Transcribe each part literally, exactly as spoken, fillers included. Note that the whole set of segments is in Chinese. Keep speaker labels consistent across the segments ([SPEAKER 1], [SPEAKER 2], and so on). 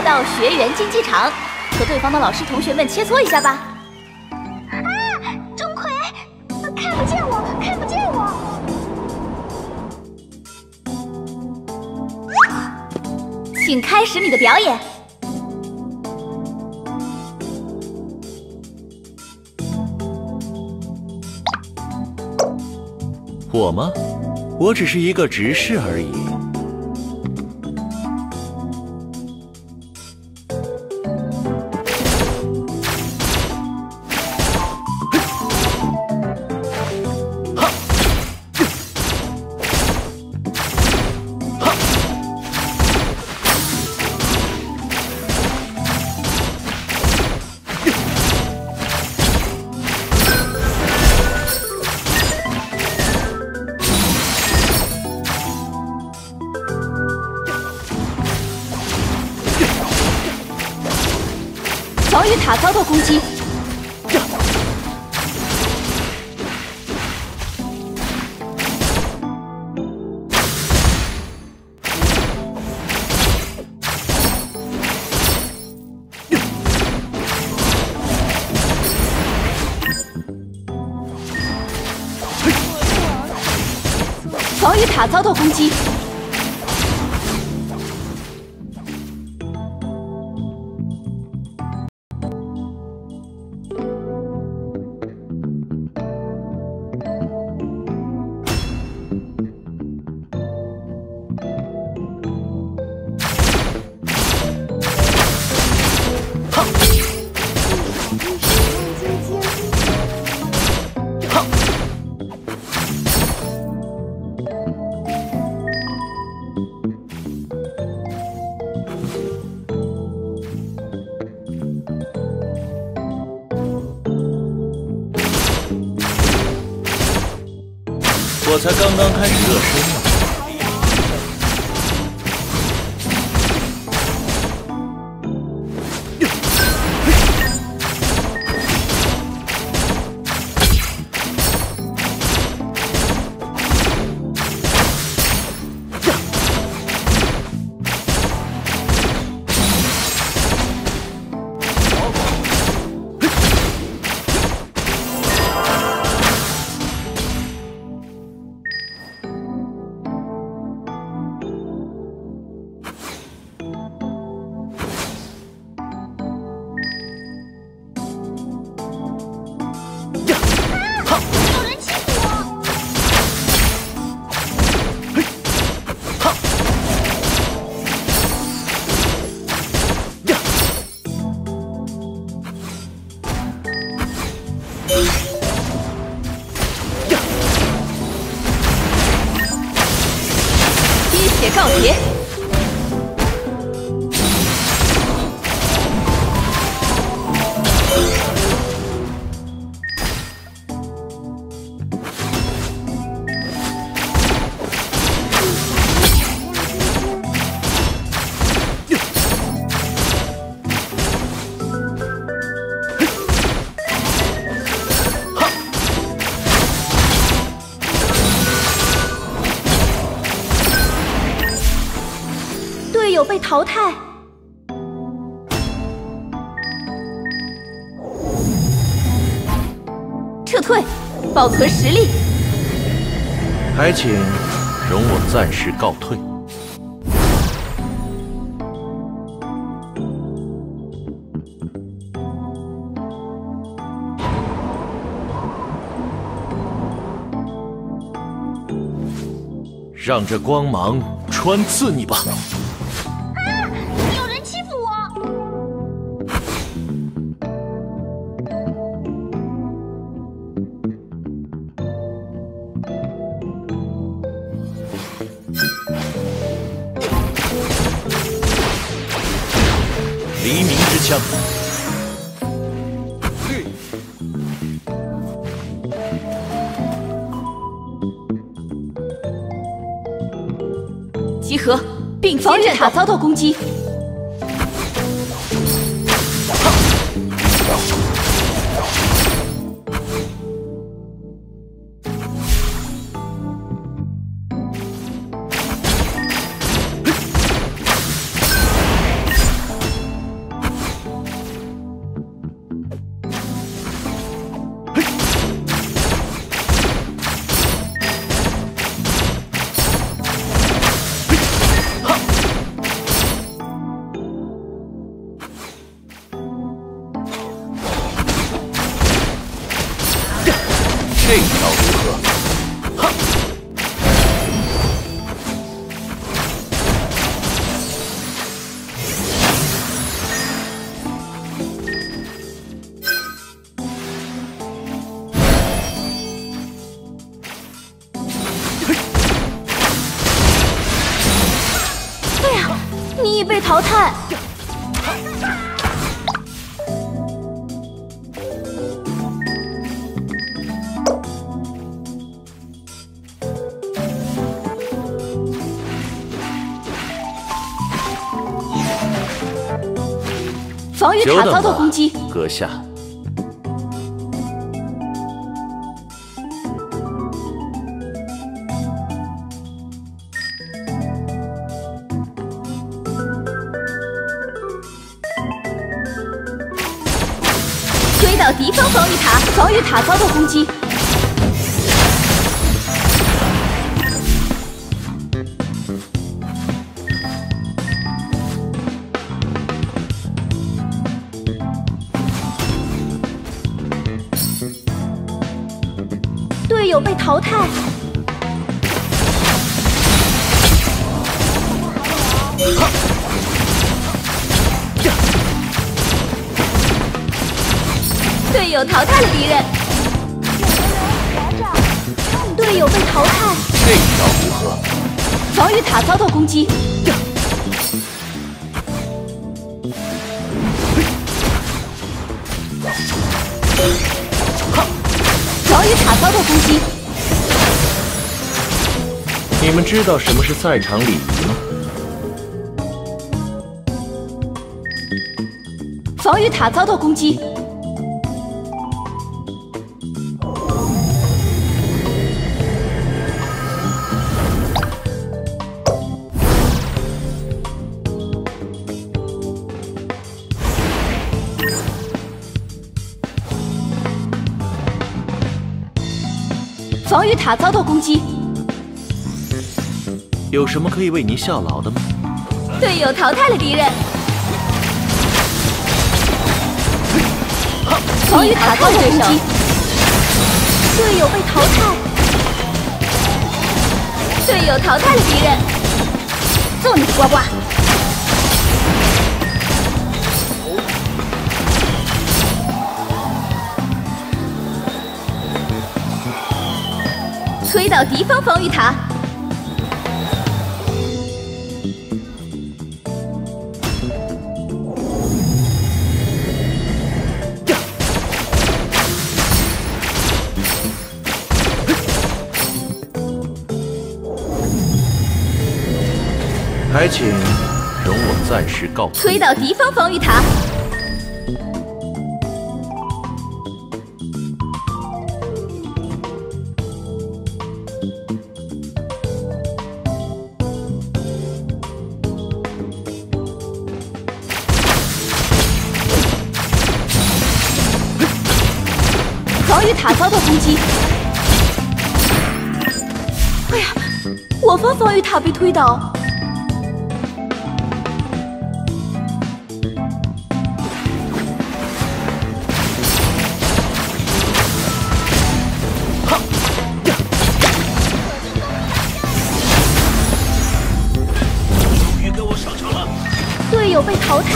[SPEAKER 1] 到学园竞技场，和对方的老师同学们切磋一下吧。
[SPEAKER 2] 啊！钟馗，看不见我，看不见我！
[SPEAKER 1] 请开始你的表演。
[SPEAKER 3] 我吗？我只是一个执事而已。
[SPEAKER 1] 防御塔遭到攻击，防御塔遭到攻击。
[SPEAKER 3] 我才刚刚开始热身呢。滴血告捷。队友被淘汰，撤退，保存实力。 还请容我暂时告退。让这光芒穿刺你吧！ 黎明之枪，
[SPEAKER 1] 集合，并防御塔遭到攻击。
[SPEAKER 3] 招如何？哈！
[SPEAKER 1] 哎呀，你已被淘汰。 防御塔遭到攻击，
[SPEAKER 3] 阁下。
[SPEAKER 1] 推倒敌方防御塔，防御塔遭到攻击。 队友被淘汰，队友淘汰了敌人，队友被淘汰。
[SPEAKER 3] 这一招如何？
[SPEAKER 1] 防御塔遭到攻击，防御塔遭到攻击。
[SPEAKER 3] 你们知道什么是赛场礼仪吗？
[SPEAKER 1] 防御塔遭到攻击。防御塔遭到攻击。
[SPEAKER 3] 有什么可以为您效劳的吗？
[SPEAKER 1] 队友淘汰了敌人，防御塔遭到攻击，队友被淘汰，队友淘汰了敌人，揍你个呱呱！推倒敌方防御塔。
[SPEAKER 3] 还请容我暂时告退。
[SPEAKER 1] 推倒敌方防御塔，防御塔遭到攻击。哎呀，我方防御塔被推倒。 队友被淘汰，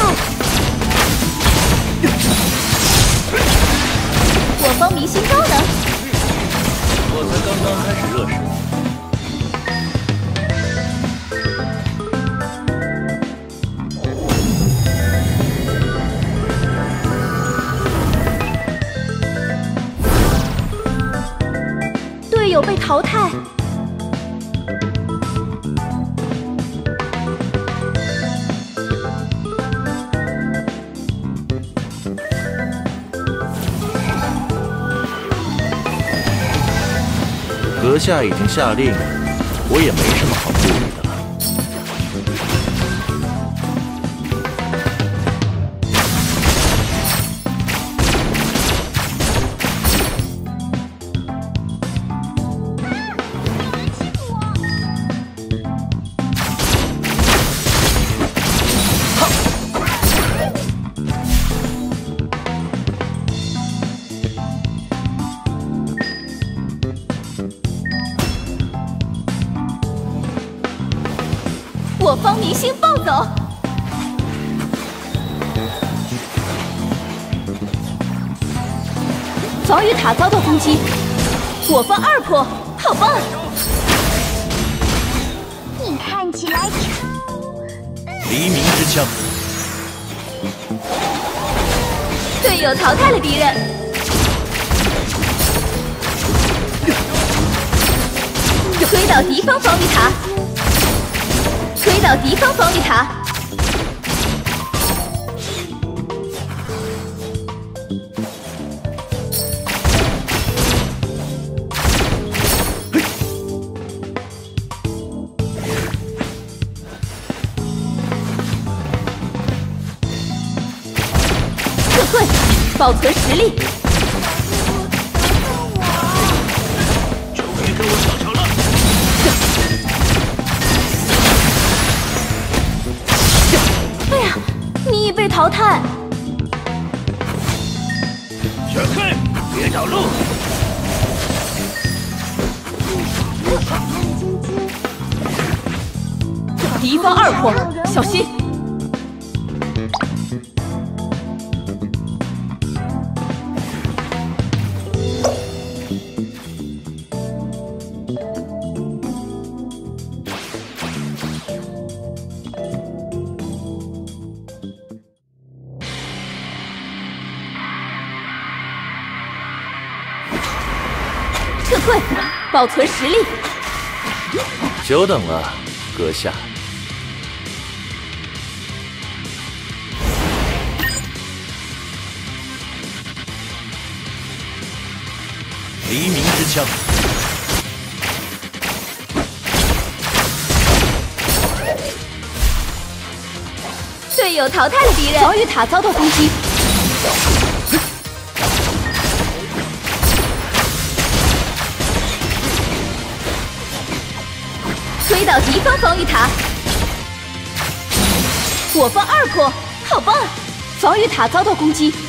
[SPEAKER 1] 我方明星高能。
[SPEAKER 3] 我才刚刚开始热身。
[SPEAKER 1] 队友被淘汰。
[SPEAKER 3] 阁下已经下令，我也没什么好顾虑的了。
[SPEAKER 1] 方明星暴走！防御塔遭到攻击，我方二破，好棒！
[SPEAKER 2] 你看起来
[SPEAKER 3] 黎明之枪，
[SPEAKER 1] 队友淘汰了敌人。推倒敌方防御塔，推倒敌方防御塔。撤退，保存实力。
[SPEAKER 3] 终于跟我上场了！
[SPEAKER 1] 哎呀，你已被淘汰。
[SPEAKER 3] 闪开，别挡路！
[SPEAKER 1] 敌方二破，小心！撤退，保存实力。
[SPEAKER 3] 久等了，阁下。黎明之枪，
[SPEAKER 1] 队友淘汰了敌人，防御塔遭到攻击。推倒敌方防御塔，我方二破，好棒！防御塔遭到攻击，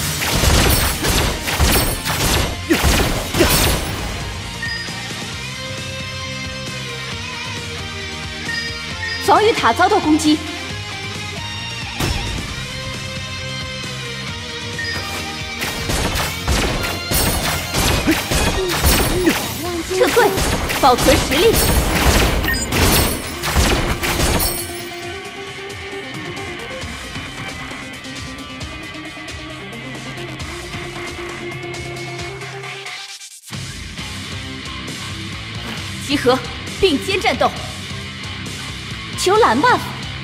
[SPEAKER 1] 防御塔遭到攻击，撤退，保存实力。集合，并肩战斗。求蓝 buff。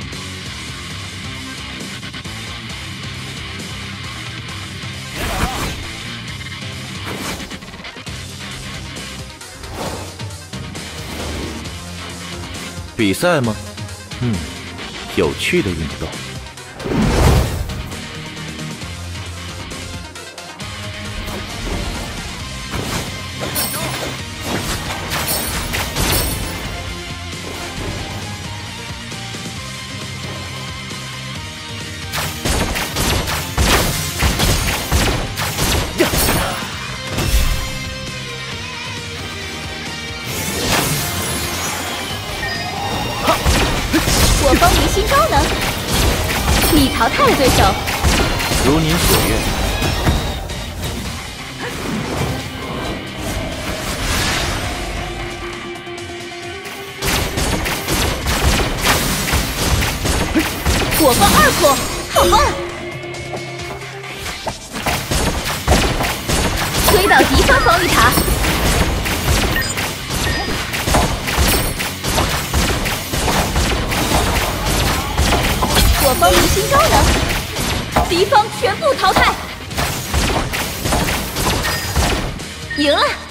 [SPEAKER 3] 比赛吗？嗯，有趣的运动。
[SPEAKER 1] 我方明星高能，你淘汰了对手。
[SPEAKER 3] 如您所愿。我方二破，好棒！推倒敌方防御塔。我方明星高能，敌方全部淘汰，赢了。